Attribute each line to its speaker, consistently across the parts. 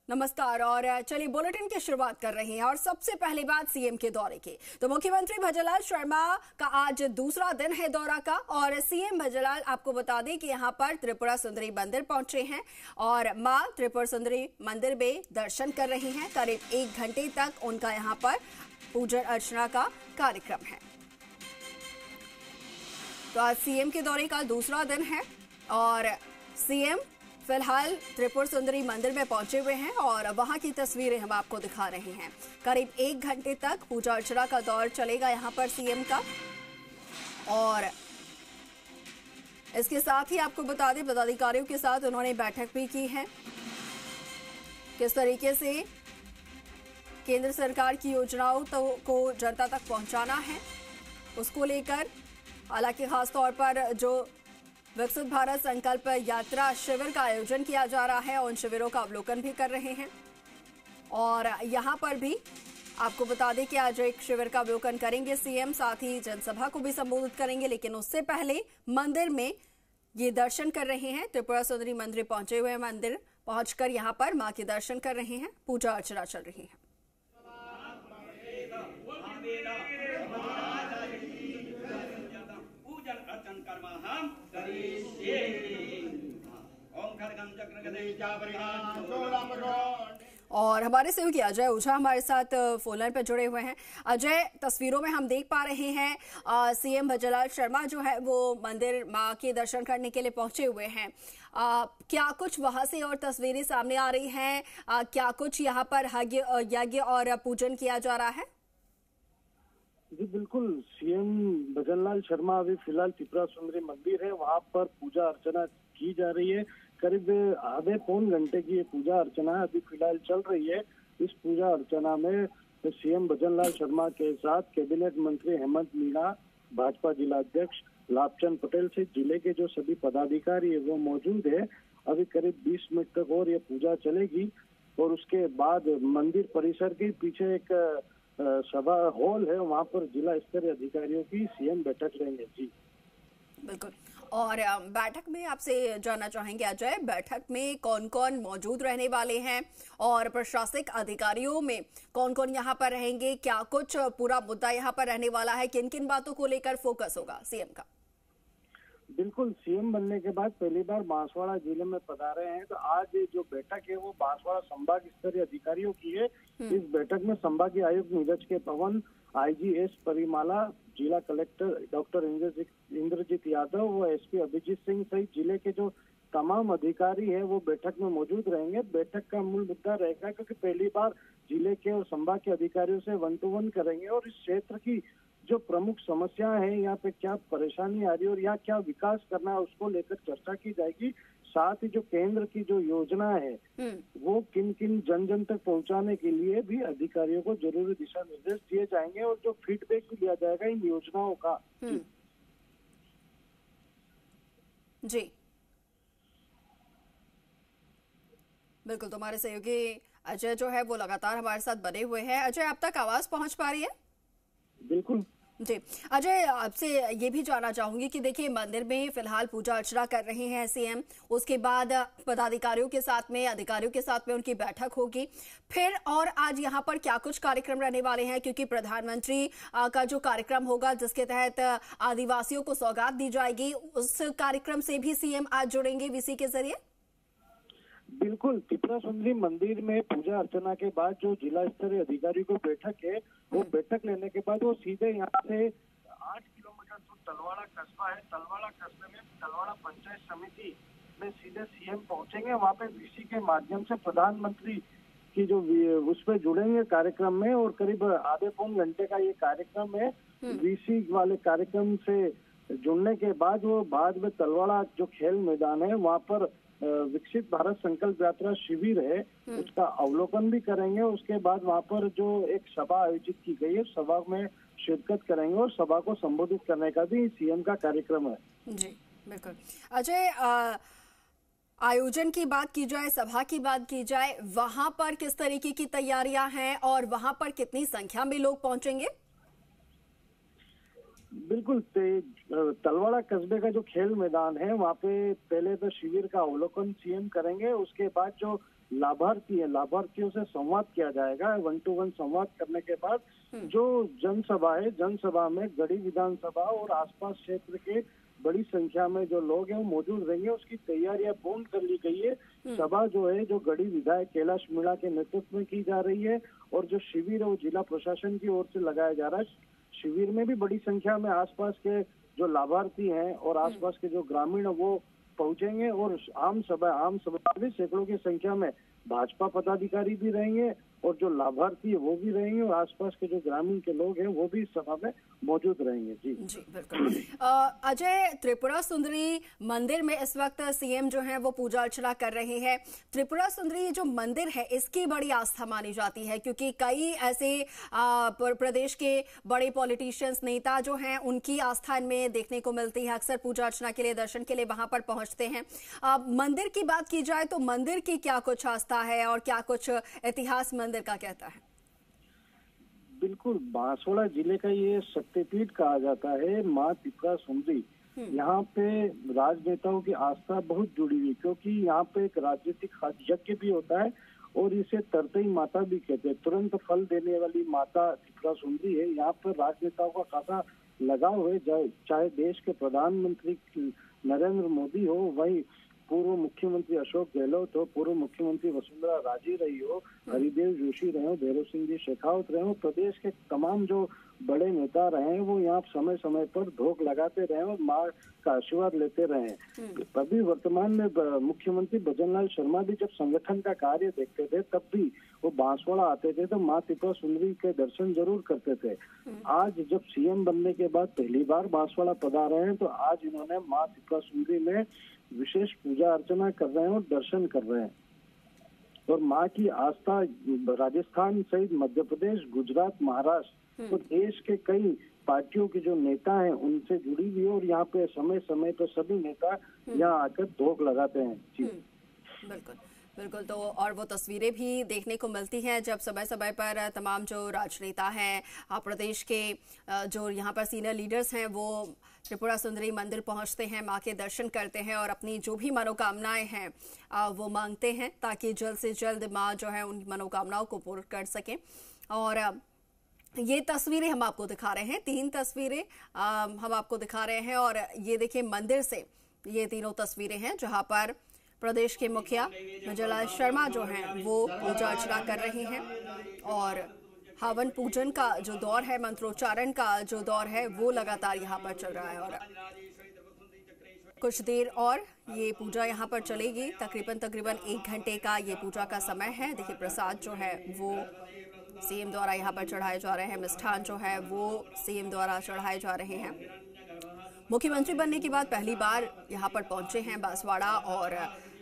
Speaker 1: नमस्कार। और चलिए बुलेटिन की शुरुआत कर रहे हैं और सबसे पहले बात सीएम के दौरे की। तो मुख्यमंत्री भजनलाल शर्मा का आज दूसरा दिन है दौरा का और सीएम भजनलाल आपको बता दें कि यहां पर त्रिपुरा सुंदरी मंदिर पहुंचे हैं और मां त्रिपुरा सुंदरी मंदिर में दर्शन कर रही हैं। करीब 1 घंटे तक उनका यहां पर पूजन अर्चना का कार्यक्रम है। तो आज सीएम के दौरे का दूसरा दिन है और सीएम फिलहाल त्रिपुरा सुंदरी मंदिर में पहुंचे हुए हैं और वहां की तस्वीरें हम आपको दिखा रहे हैं। करीब 1 घंटे तक पूजा अर्चना का दौर चलेगा यहां पर सीएम का। और इसके साथ ही आपको बता दें पदाधिकारियों के साथ उन्होंने बैठक भी की है। किस तरीके से केंद्र सरकार की योजनाओं को जनता तक पहुंचाना है उसको लेकर, हालांकि खासतौर पर जो विकसित भारत संकल्प यात्रा शिविर का आयोजन किया जा रहा है, उन शिविरों का अवलोकन भी कर रहे हैं। और यहां पर भी आपको बता दें कि आज एक शिविर का अवलोकन करेंगे सीएम, साथ ही जनसभा को भी संबोधित करेंगे। लेकिन उससे पहले मंदिर में ये दर्शन कर रहे हैं। त्रिपुरा सुंदरी मंदिर पहुंचे हुए हैं, मंदिर पहुंचकर यहां पर मां के दर्शन कर रहे हैं, पूजा अर्चना चल रही है। और हमारे सहयोगी अजय ओझा हमारे साथ फोन लाइन पर जुड़े हुए हैं। अजय, तस्वीरों में हम देख पा रहे हैं सीएम भजनलाल शर्मा जो है वो मंदिर मां के दर्शन करने के लिए पहुंचे हुए हैं। क्या कुछ वहां से और तस्वीरें सामने आ रही हैं? क्या कुछ यहाँ पर यज्ञ और पूजन किया जा रहा है?
Speaker 2: जी बिल्कुल, सीएम भजनलाल शर्मा अभी फिलहाल त्रिपुरा सुंदरी मंदिर है, वहां पर पूजा अर्चना की जा रही है। करीब आधे पौन घंटे की ये पूजा अर्चना अभी फिलहाल चल रही है। इस पूजा अर्चना में सीएम भजनलाल शर्मा के साथ कैबिनेट मंत्री हेमंत मीणा, भाजपा जिला अध्यक्ष लाभचंद पटेल से जिले के जो सभी पदाधिकारी है वो मौजूद है। अभी करीब 20 मिनट तक और ये पूजा चलेगी और उसके बाद मंदिर परिसर के पीछे एक सभा हॉल है, वहां पर जिला स्तरीय अधिकारियों की सीएम बैठक लेंगे। जी
Speaker 1: बिल्कुल। और बैठक में आपसे जानना चाहेंगे अजय, बैठक में कौन कौन मौजूद रहने वाले हैं और प्रशासनिक अधिकारियों में कौन कौन यहाँ पर रहेंगे? क्या कुछ पूरा मुद्दा यहाँ पर रहने वाला है? किन किन बातों को लेकर फोकस होगा सीएम का?
Speaker 2: बिल्कुल, सीएम बनने के बाद पहली बार बांसवाड़ा जिले में पधारे हैं, तो आज जो बैठक है वो बांसवाड़ा संभाग स्तरीय अधिकारियों की है। इस बैठक में संभागीय आयुक्त नीरज के पवन, आईजी एस परिमाला, जिला कलेक्टर डॉक्टर इंद्रजीत यादव व एसपी अभिजीत सिंह सहित जिले के जो तमाम अधिकारी है वो बैठक में मौजूद रहेंगे। बैठक का मूल मुद्दा रहेगा क्योंकि पहली बार जिले के और संभाग के अधिकारियों से 1 to 1 करेंगे और इस क्षेत्र की जो प्रमुख समस्याएं हैं, यहाँ पे क्या परेशानी आ रही है और यहाँ क्या विकास करना है उसको लेकर चर्चा की जाएगी। साथ ही जो केंद्र की जो योजना है वो किन किन जन जन तक पहुंचाने के लिए भी अधिकारियों को जरूरी दिशा निर्देश दिए जाएंगे और जो फीडबैक भी लिया जाएगा इन योजनाओं का।
Speaker 1: जी बिल्कुल, तुम्हारे सहयोगी अजय जो है वो लगातार हमारे साथ बने हुए हैं। अजय, आप तक आवाज पहुंच पा रही है?
Speaker 2: बिल्कुल
Speaker 1: जी अजय, आपसे ये भी जानना चाहूंगी कि देखिए मंदिर में फिलहाल पूजा अर्चना कर रहे हैं सीएम, उसके बाद पदाधिकारियों के साथ में, अधिकारियों के साथ में उनकी बैठक होगी। फिर और आज यहाँ पर क्या कुछ कार्यक्रम रहने वाले हैं? क्योंकि प्रधानमंत्री का जो कार्यक्रम होगा जिसके तहत आदिवासियों को सौगात दी जाएगी, उस कार्यक्रम से भी सीएम आज जुड़ेंगे वीसी के जरिए।
Speaker 2: बिल्कुल, त्रिपुरा सुंदरी मंदिर में पूजा अर्चना के बाद जो जिला स्तरीय अधिकारियों को बैठक है वो बैठक लेने के बाद वो सीधे यहाँ से 8 किलोमीटर दूर तलवाड़ा कस्बा है, तलवाड़ा कस्बे में तलवाड़ा पंचायत समिति में सीधे सीएम पहुंचेंगे। वहाँ पे वीसी के माध्यम से प्रधानमंत्री की जो उसमें जुड़ेंगे कार्यक्रम में और करीब आधे पौन घंटे का ये कार्यक्रम है। वीसी वाले कार्यक्रम से जुड़ने के बाद वो बाद में तलवाड़ा जो खेल मैदान है वहाँ पर विकसित भारत संकल्प यात्रा शिविर है उसका अवलोकन भी करेंगे। उसके बाद वहाँ पर जो एक सभा आयोजित की गई है सभा में शिरकत करेंगे और सभा को संबोधित करने का भी सीएम का कार्यक्रम है।
Speaker 1: जी बिल्कुल। अजय, आयोजन की बात की जाए, सभा की बात की जाए, वहां पर किस तरीके की तैयारियां हैं और वहां पर कितनी संख्या में लोग पहुंचेंगे?
Speaker 2: बिल्कुल, तलवाड़ा कस्बे का जो खेल मैदान है वहाँ पे पहले तो शिविर का अवलोकन सीएम करेंगे। उसके बाद जो लाभार्थी है, लाभार्थियों से संवाद किया जाएगा। 1-to-1 संवाद करने के बाद जो जनसभा है, जनसभा में गढ़ी विधानसभा और आसपास क्षेत्र के बड़ी संख्या में जो लोग हैं वो मौजूद रहेंगे। उसकी तैयारियां पूर्ण कर ली गई है। सभा जो है जो गढ़ी विधायक कैलाश मीणा के नेतृत्व में की जा रही है और जो शिविर है वो जिला प्रशासन की ओर से लगाया जा रहा है। शिविर में भी बड़ी संख्या में आसपास के जो लाभार्थी हैं और आसपास के जो ग्रामीण वो पहुंचेंगे और आम सभा में सैकड़ों की संख्या में भाजपा पदाधिकारी भी रहेंगे और जो लाभार्थी है वो भी रहेंगे और आसपास के जो ग्रामीण के लोग हैं वो भी सभा में मौजूद रहेंगे। जी
Speaker 1: बिल्कुल। अजय, त्रिपुरा सुंदरी मंदिर में इस वक्त सीएम जो है वो पूजा अर्चना कर रहे हैं। त्रिपुरा सुंदरी जो मंदिर है इसकी बड़ी आस्था मानी जाती है क्योंकि कई ऐसे प्रदेश के बड़े पॉलिटिशियंस, नेता जो हैं उनकी आस्था इनमें देखने को मिलती है। अक्सर पूजा अर्चना के लिए, दर्शन के लिए वहां पर पहुंचते हैं। मंदिर की बात की जाए तो मंदिर की क्या कुछ आस्था है और क्या कुछ इतिहास मंदिर का कहता है?
Speaker 2: बिल्कुल, बांसवाड़ा जिले का ये शक्तिपीठ कहा जाता है माँ त्रिपुरा सुंदरी। यहाँ पे राजनेताओं की आस्था बहुत जुड़ी हुई क्योंकि यहाँ पे एक राजनीतिक यज्ञ भी होता है और इसे तरतई माता भी कहते हैं। तुरंत फल देने वाली माता त्रिपुरा सुंदरी है। यहाँ पर राजनेताओं का खासा लगाव है, चाहे देश के प्रधानमंत्री नरेंद्र मोदी हो, वही पूर्व मुख्यमंत्री अशोक गहलोत हो, पूर्व मुख्यमंत्री वसुंधरा राजे रही हो, हरिदेव जोशी रहे हो, भैरव सिंह जी शेखावत रहे हो, प्रदेश के तमाम जो बड़े नेता रहे हैं वो यहाँ समय समय पर धोख लगाते रहे और माँ का आशीर्वाद लेते रहे। अभी वर्तमान में मुख्यमंत्री भजनलाल शर्मा भी जब संगठन का कार्य देखते थे तब भी वो बांसवाड़ा आते थे तो माँ त्रिपुरा सुंदरी के दर्शन जरूर करते थे। आज जब सीएम बनने के बाद पहली बार बांसवाड़ा पधारे हैं तो आज इन्होंने माँ त्रिपुरा सुंदरी में विशेष पूजा अर्चना कर रहे हैं और दर्शन कर रहे हैं। और माँ की आस्था राजस्थान सहित मध्य प्रदेश, गुजरात, महाराष्ट्र और देश के कई पार्टियों के जो नेता हैं उनसे जुड़ी हुई है और यहाँ पे समय समय पर सभी नेता यहाँ आकर धोख लगाते हैं। जी
Speaker 1: बिल्कुल बिल्कुल। तो और वो तस्वीरें भी देखने को मिलती हैं जब समय समय पर तमाम जो राजनेता हैं, प्रदेश के जो यहाँ पर सीनियर लीडर्स हैं वो त्रिपुरा सुंदरी मंदिर पहुंचते हैं, माँ के दर्शन करते हैं और अपनी जो भी मनोकामनाएं हैं वो मांगते हैं ताकि जल्द से जल्द माँ जो है उन मनोकामनाओं को पूर्ण कर सकें। और ये तस्वीरें हम आपको दिखा रहे हैं, 3 तस्वीरें हम आपको दिखा रहे हैं और ये देखिए मंदिर से ये तीनों तस्वीरें हैं जहां पर प्रदेश के मुखिया भजनलाल शर्मा जो हैं वो पूजा अर्चना कर रहे हैं और हवन पूजन का जो दौर है, मंत्रोच्चारण का जो दौर है वो लगातार यहाँ पर चल रहा है और कुछ देर और ये पूजा यहाँ पर चलेगी। तकरीबन 1 घंटे का ये पूजा का समय है। देखिए प्रसाद जो है वो सीएम द्वारा यहाँ पर चढ़ाए जा रहे हैं, मिष्ठान जो है वो सीएम द्वारा चढ़ाए जा रहे हैं। मुख्यमंत्री बनने के बाद पहली बार यहाँ पर पहुंचे हैं बांसवाड़ा और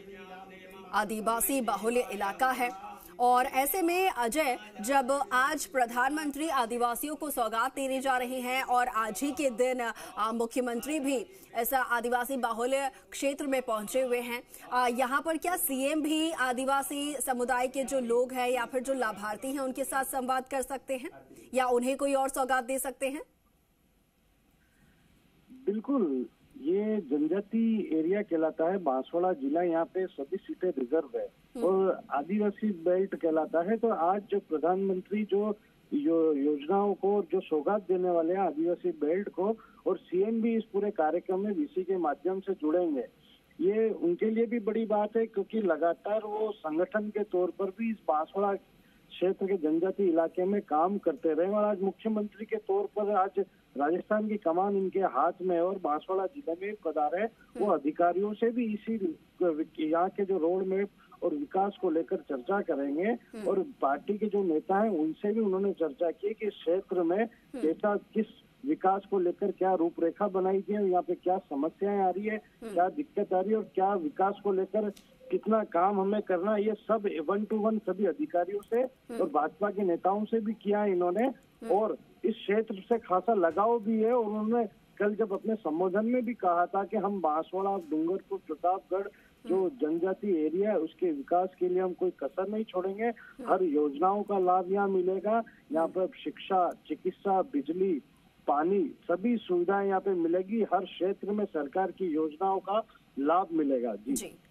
Speaker 1: आदिवासी बाहुल्य इलाका है और ऐसे में अजय, जब आज प्रधानमंत्री आदिवासियों को सौगात देने जा रहे हैं और आज ही के दिन मुख्यमंत्री भी ऐसा आदिवासी बाहुल्य क्षेत्र में पहुंचे हुए हैं, यहाँ पर क्या सीएम भी आदिवासी समुदाय के जो लोग हैं या फिर जो लाभार्थी हैं उनके साथ संवाद कर सकते हैं या उन्हें कोई और सौगात दे सकते हैं?
Speaker 2: बिल्कुल, ये जनजाति एरिया कहलाता है बांसवाड़ा जिला। यहाँ पे सभी सीटें रिजर्व है और आदिवासी बेल्ट कहलाता है। तो आज जो प्रधानमंत्री जो योजनाओं को जो सौगात देने वाले हैं आदिवासी बेल्ट को, और सीएम भी इस पूरे कार्यक्रम में वीसी के माध्यम से जुड़ेंगे, ये उनके लिए भी बड़ी बात है क्योंकि लगातार वो संगठन के तौर पर भी इस बांसवाड़ा क्षेत्र के जनजाति इलाके में काम करते रहे और आज मुख्यमंत्री के तौर पर आज राजस्थान की कमान इनके हाथ में है और बांसवाड़ा जिले में पधारे वो अधिकारियों से भी इसी यहाँ के जो रोड मैप और विकास को लेकर चर्चा करेंगे और पार्टी के जो नेता हैं उनसे भी उन्होंने चर्चा की कि क्षेत्र में कैसा किस विकास को लेकर क्या रूपरेखा बनाई गई है, यहाँ पे क्या समस्याएं आ रही है, क्या दिक्कत आ रही है और क्या विकास को लेकर कितना काम हमें करना है, ये सब 1-to-1 सभी अधिकारियों से और भाजपा के नेताओं से भी किया है इन्होंने। और इस क्षेत्र से खासा लगाव भी है और उन्होंने कल जब अपने संबोधन में भी कहा था कि हम बांसवाड़ा, डूंगरपुर, प्रतापगढ़ जो जनजाति एरिया है उसके विकास के लिए हम कोई कसर नहीं छोड़ेंगे। हर योजनाओं का लाभ यहाँ मिलेगा। यहाँ पर शिक्षा, चिकित्सा, बिजली, पानी सभी सुविधाएं यहाँ पे मिलेगी। हर क्षेत्र में सरकार की योजनाओं का लाभ मिलेगा। जी।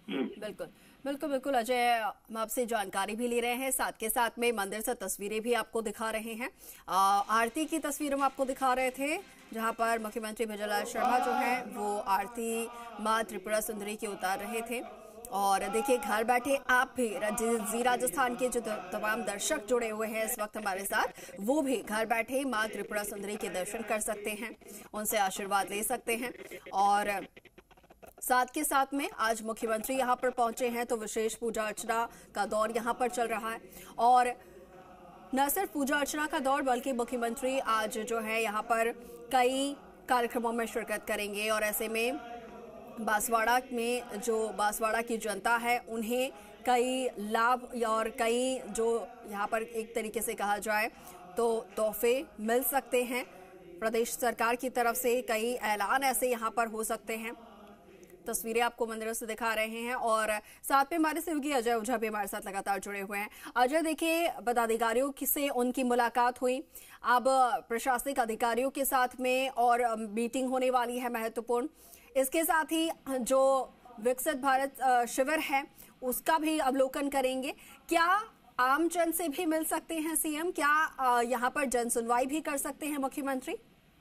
Speaker 1: बिल्कुल बिल्कुल बिल्कुल अजय, हम आपसे जानकारी भी ले रहे हैं, साथ के साथ में मंदिर से तस्वीरें भी आपको दिखा रहे हैं। आरती की तस्वीर हम आपको दिखा रहे थे, जहां पर मुख्यमंत्री भजनलाल शर्मा जो है वो आरती मां त्रिपुरा सुंदरी की उतार रहे थे। और देखिए, घर बैठे आप भी जी राजस्थान के जो तमाम दर्शक जुड़े हुए हैं इस वक्त हमारे साथ, वो भी घर बैठे मां त्रिपुरा सुंदरी के दर्शन कर सकते हैं, उनसे आशीर्वाद ले सकते हैं। और साथ के साथ में आज मुख्यमंत्री यहां पर पहुंचे हैं तो विशेष पूजा अर्चना का दौर यहां पर चल रहा है। और न सिर्फ पूजा अर्चना का दौर, बल्कि मुख्यमंत्री आज जो है यहां पर कई कार्यक्रमों में शिरकत करेंगे। और ऐसे में बांसवाड़ा में जो बांसवाड़ा की जनता है उन्हें कई लाभ और कई जो यहाँ पर एक तरीके से कहा जाए तो तोहफे मिल सकते हैं। प्रदेश सरकार की तरफ से कई ऐलान ऐसे यहाँ पर हो सकते हैं। तस्वीरें आपको मंदिरों से दिखा रहे हैं और साथ में हमारे सहयोगी अजय ओझा भी हमारे साथ लगातार जुड़े हुए हैं। अजय, देखिए, पदाधिकारियों से उनकी मुलाकात हुई, अब प्रशासनिक अधिकारियों के साथ में और मीटिंग होने वाली है महत्वपूर्ण। इसके साथ ही जो विकसित भारत शिविर है उसका भी अवलोकन करेंगे। क्या आम जन से भी मिल सकते हैं सीएम? क्या यहाँ पर जन सुनवाई भी कर सकते हैं मुख्यमंत्री?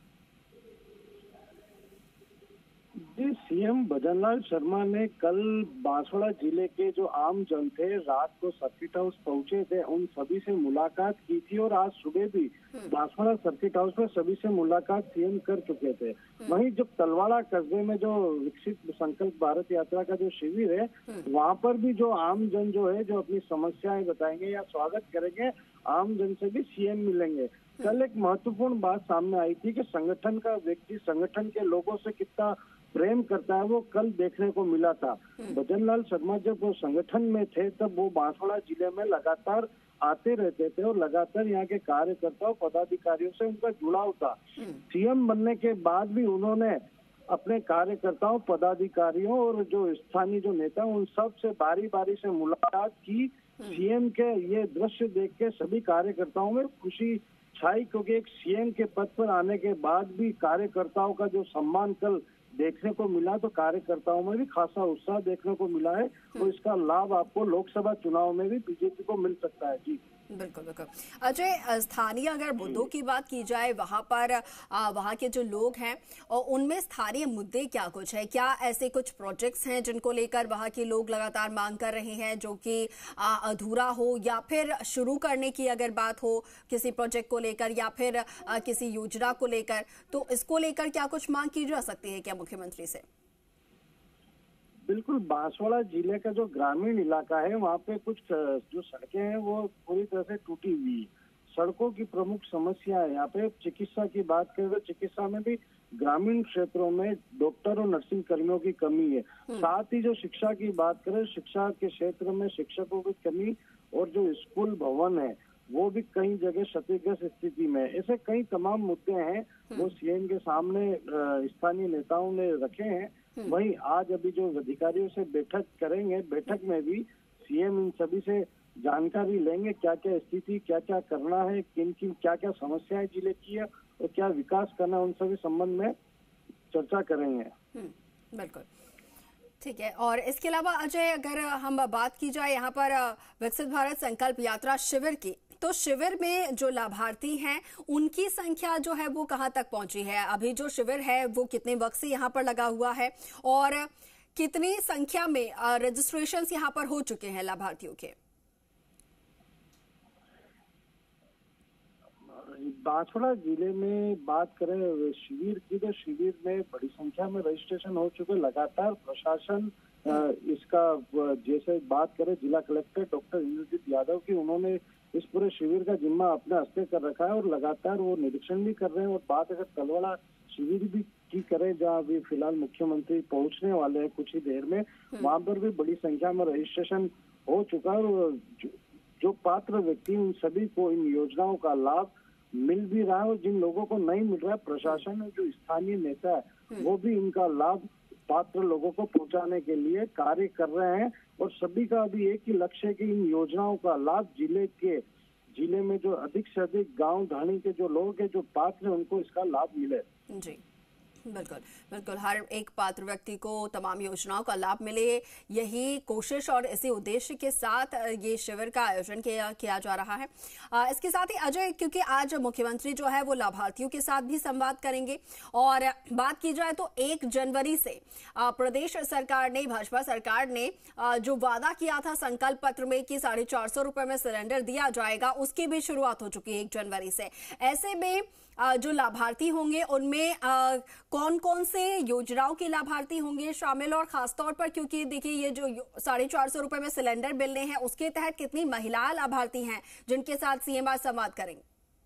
Speaker 2: जी, सीएम भजनलाल शर्मा ने कल बांसवाड़ा जिले के जो आम जन थे, रात को सर्किट हाउस पहुंचे थे, उन सभी से मुलाकात की थी। और आज सुबह भी बांसवाड़ा सर्किट हाउस में सभी से मुलाकात सीएम कर चुके थे। वहीं जब तलवाड़ा कस्बे में जो विकसित संकल्प भारत यात्रा का जो शिविर है, वहां पर भी जो आम जन जो है जो अपनी समस्याएं बताएंगे या स्वागत करेंगे, आम जन से भी सीएम मिलेंगे। कल एक महत्वपूर्ण बात सामने आई थी कि संगठन का व्यक्ति संगठन के लोगों से कितना प्रेम करता है, वो कल देखने को मिला था। भजनलाल शर्मा जब वो संगठन में थे तब वो बांसवाड़ा जिले में लगातार आते रहते थे और लगातार यहाँ के कार्यकर्ताओं पदाधिकारियों से उनका जुड़ाव था। सीएम बनने के बाद भी उन्होंने अपने कार्यकर्ताओं पदाधिकारियों और जो स्थानीय जो नेता उन सब से बारी बारी से मुलाकात की। सीएम के ये दृश्य देख के सभी कार्यकर्ताओं में खुशी छाई, क्योंकि एक सीएम के पद पर आने के बाद भी कार्यकर्ताओं का जो सम्मान कल देखने को मिला, तो कार्यकर्ताओं में भी खासा उत्साह देखने को मिला है। तो इसका लाभ आपको लोकसभा चुनाव में भी बीजेपी को मिल सकता है। जी
Speaker 1: बिल्कुल बिल्कुल अजय, स्थानीय अगर मुद्दों की बात की जाए, वहां पर वहां के जो लोग हैं और उनमें स्थानीय मुद्दे क्या कुछ है? क्या ऐसे कुछ प्रोजेक्ट्स हैं जिनको लेकर वहां के लोग लगातार मांग कर रहे हैं जो कि अधूरा हो, या फिर शुरू करने की अगर बात हो किसी प्रोजेक्ट को लेकर या फिर किसी योजना को लेकर, तो इसको लेकर क्या कुछ मांग की जा सकती है क्या मुख्यमंत्री से?
Speaker 2: बिल्कुल, बांसवाड़ा जिले का जो ग्रामीण इलाका है वहाँ पे कुछ जो सड़कें हैं वो पूरी तरह से टूटी हुई। सड़कों की प्रमुख समस्या है। यहाँ पे चिकित्सा की बात करें तो चिकित्सा में भी ग्रामीण क्षेत्रों में डॉक्टर और नर्सिंग कर्मियों की कमी है। साथ ही जो शिक्षा की बात करें, शिक्षा के क्षेत्र में शिक्षकों की कमी और जो स्कूल भवन है वो भी कई जगह क्षतिग्रस्त स्थिति में। ऐसे कई तमाम मुद्दे हैं वो सीएम के सामने स्थानीय नेताओं ने रखे हैं। वहीं आज अभी जो अधिकारियों से बैठक करेंगे, बैठक में भी सीएम इन सभी से जानकारी लेंगे, क्या क्या स्थिति, क्या क्या करना है, किन किन क्या क्या समस्याएं जिले की है और क्या विकास करना है, उन सभी संबंध में चर्चा करेंगे।
Speaker 1: बिल्कुल, ठीक है। और इसके अलावा अजय, अगर हम बात की जाए यहाँ पर विकसित भारत संकल्प यात्रा शिविर की, तो शिविर में जो लाभार्थी हैं उनकी संख्या जो है वो कहाँ तक पहुंची है? अभी जो शिविर है वो कितने वक्त से यहाँ पर लगा हुआ है और कितनी संख्या में रजिस्ट्रेशंस यहाँ पर हो चुके हैं लाभार्थियों के?
Speaker 2: बांसवाड़ा जिले में बात करें शिविर की, तो शिविर में बड़ी संख्या में रजिस्ट्रेशन हो चुके। लगातार प्रशासन इसका, जैसे बात करें जिला कलेक्टर डॉक्टर इंद्रजीत यादव की, उन्होंने इस पूरे शिविर का जिम्मा अपने हस्ते कर रखा है और लगातार वो निरीक्षण भी कर रहे हैं। और बात अगर तलवाड़ा शिविर भी की करें, जहाँ अभी फिलहाल मुख्यमंत्री पहुंचने वाले हैं कुछ ही देर में, वहां पर भी बड़ी संख्या में रजिस्ट्रेशन हो चुका है। और जो पात्र व्यक्ति उन सभी को इन योजनाओं का लाभ मिल भी रहा है और जिन लोगों को नहीं मिल रहा है, प्रशासन और जो स्थानीय नेता है वो भी इनका लाभ पात्र लोगों को पहुंचाने के लिए कार्य कर रहे हैं। और सभी का अभी एक ही लक्ष्य है कि इन योजनाओं का लाभ जिले में जो अधिक से अधिक गांव ढाणी के जो लोग हैं, जो पात्र हैं, उनको इसका लाभ मिले।
Speaker 1: जी बिल्कुल बिल्कुल, हर एक पात्र व्यक्ति को तमाम योजनाओं का लाभ मिले, यही कोशिश और इसी उद्देश्य के साथ ये शिविर का आयोजन किया जा रहा है। इसके साथ ही अजय, क्योंकि आज मुख्यमंत्री जो है वो लाभार्थियों के साथ भी संवाद करेंगे और बात की जाए तो 1 जनवरी से प्रदेश सरकार ने, भाजपा सरकार ने जो वादा किया था संकल्प पत्र में कि 450 रुपए में सिलेंडर दिया जाएगा, उसकी भी शुरुआत हो चुकी है 1 जनवरी से। ऐसे में जो लाभार्थी होंगे उनमें कौन कौन से योजनाओं के लाभार्थी होंगे शामिल, और खासतौर पर क्योंकि देखिए ये जो 450 रुपए में सिलेंडर मिलने हैं उसके तहत कितनी महिलाएं लाभार्थी हैं जिनके साथ सीएम आज संवाद करेंगे?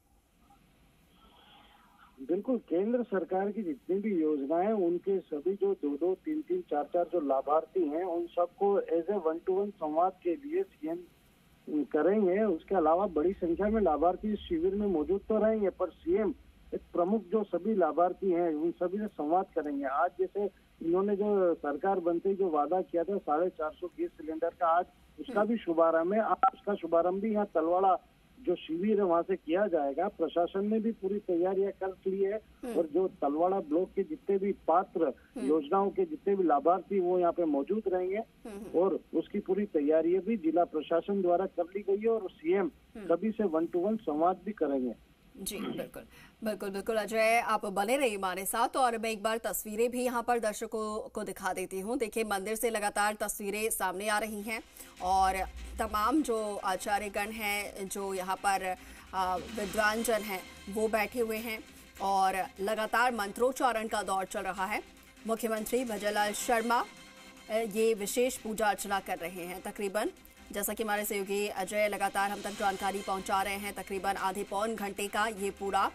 Speaker 2: बिल्कुल, केंद्र सरकार की जितनी भी योजनाएं, उनके सभी जो 2-2, 3-3, 4-4 जो लाभार्थी हैं, उन सबको एज ए 1-to-1 संवाद के लिए सीएम करेंगे। उसके अलावा बड़ी संख्या में लाभार्थी इस शिविर में मौजूद तो रहेंगे, पर सीएम एक प्रमुख जो सभी लाभार्थी हैं उन सभी से संवाद करेंगे। आज जैसे इन्होंने जो सरकार बनते ही जो वादा किया था 450 गैस सिलेंडर का, आज उसका भी शुभारंभ है। आज उसका शुभारंभ भी यहाँ तलवाड़ा जो शिविर है वहां से किया जाएगा। प्रशासन ने भी पूरी तैयारियां कर ली है और जो तलवाड़ा ब्लॉक के जितने भी पात्र योजनाओं के जितने भी लाभार्थी वो यहाँ पे मौजूद रहेंगे और उसकी पूरी तैयारियां भी जिला प्रशासन द्वारा कर ली गई है और सीएम सभी से 1-to-1 संवाद भी करेंगे।
Speaker 1: जी बिल्कुल बिल्कुल बिल्कुल अजय, आप बने रहिए हमारे साथ और मैं एक बार तस्वीरें भी यहाँ पर दर्शकों को दिखा देती हूँ। देखिए, मंदिर से लगातार तस्वीरें सामने आ रही हैं और तमाम जो आचार्यगण हैं, जो यहाँ पर विद्वान जन हैं, वो बैठे हुए हैं और लगातार मंत्रोच्चारण का दौर चल रहा है। मुख्यमंत्री भजनलाल शर्मा ये विशेष पूजा अर्चना कर रहे हैं। तकरीबन, जैसा कि हमारे सहयोगी अजय लगातार हम तक जानकारी पहुंचा रहे हैं, तकरीबन आधे पौन घंटे का ये पूरा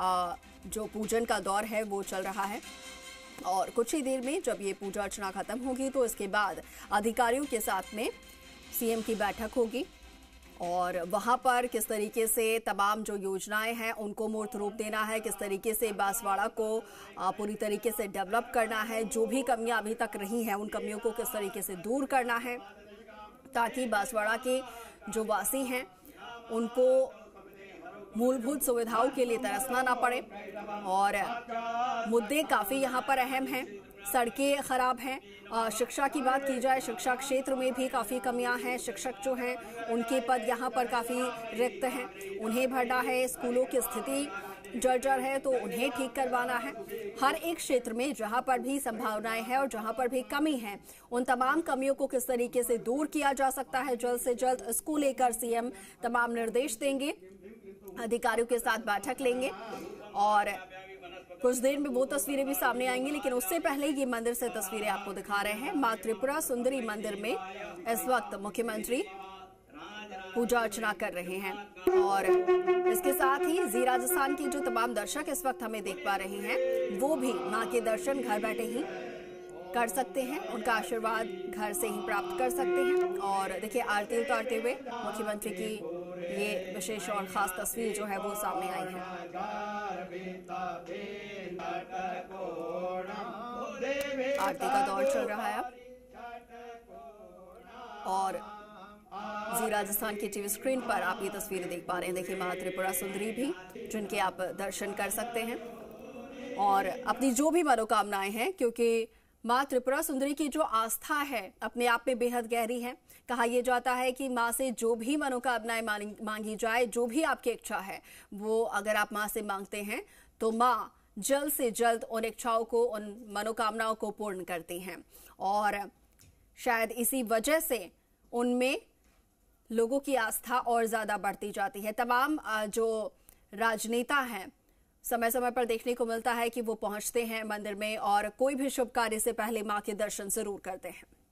Speaker 1: जो पूजन का दौर है वो चल रहा है और कुछ ही देर में जब ये पूजा अर्चना खत्म होगी तो इसके बाद अधिकारियों के साथ में सीएम की बैठक होगी और वहां पर किस तरीके से तमाम जो योजनाएं हैं उनको मूर्त रूप देना है, किस तरीके से बांसवाड़ा को पूरी तरीके से डेवलप करना है, जो भी कमियां अभी तक रही हैं उन कमियों को किस तरीके से दूर करना है ताकि बांसवाड़ा के जो वासी हैं उनको मूलभूत सुविधाओं के लिए तरसना ना पड़े। और मुद्दे काफ़ी यहाँ पर अहम हैं। सड़कें खराब हैं, शिक्षा की बात की जाए, शिक्षा क्षेत्र में भी काफ़ी कमियां हैं। शिक्षक जो हैं उनके पद यहाँ पर काफ़ी रिक्त हैं, उन्हें भरना है। स्कूलों की स्थिति जर्जर है तो उन्हें ठीक करवाना है। हर एक क्षेत्र में जहां पर भी संभावनाएं हैं और जहां पर भी कमी है, उन तमाम कमियों को किस तरीके से दूर किया जा सकता है, जल्द से जल्द इसको लेकर सीएम तमाम निर्देश देंगे, अधिकारियों के साथ बैठक लेंगे और कुछ देर में वो तस्वीरें भी सामने आएंगी। लेकिन उससे पहले ये मंदिर से तस्वीरें आपको दिखा रहे हैं। मां त्रिपुरा सुंदरी मंदिर में इस वक्त मुख्यमंत्री पूजा अर्चना कर रहे हैं और इसके साथ ही जी राजस्थान की जो तमाम दर्शक इस वक्त हमें देख पा रहे हैं वो भी मां के दर्शन घर बैठे ही कर सकते हैं, उनका आशीर्वाद घर से ही प्राप्त कर सकते हैं। और देखिए, आरती उतारते हुए मुख्यमंत्री की ये विशेष और खास तस्वीर जो है वो सामने आई है। आरती का दौर चल रहा है और जी राजस्थान की टीवी स्क्रीन पर आप ये तस्वीरें देख पा रहे हैं। देखिए, मां त्रिपुरा सुंदरी भी, जिनके आप दर्शन कर सकते हैं और अपनी जो भी मनोकामनाएं हैं, क्योंकि मां त्रिपुरा सुंदरी की जो आस्था है अपने आप में बेहद गहरी है। कहा यह जाता है कि मां से जो भी मनोकामनाएं मांगी जाए, जो भी आपकी इच्छा है, वो अगर आप मां से मांगते हैं तो मां जल्द से जल्द उन इच्छाओं को, उन मनोकामनाओं को पूर्ण करती हैं और शायद इसी वजह से उनमें लोगों की आस्था और ज्यादा बढ़ती जाती है। तमाम जो राजनेता हैं, समय समय पर देखने को मिलता है कि वो पहुंचते हैं मंदिर में और कोई भी शुभ कार्य से पहले मां के दर्शन जरूर करते हैं।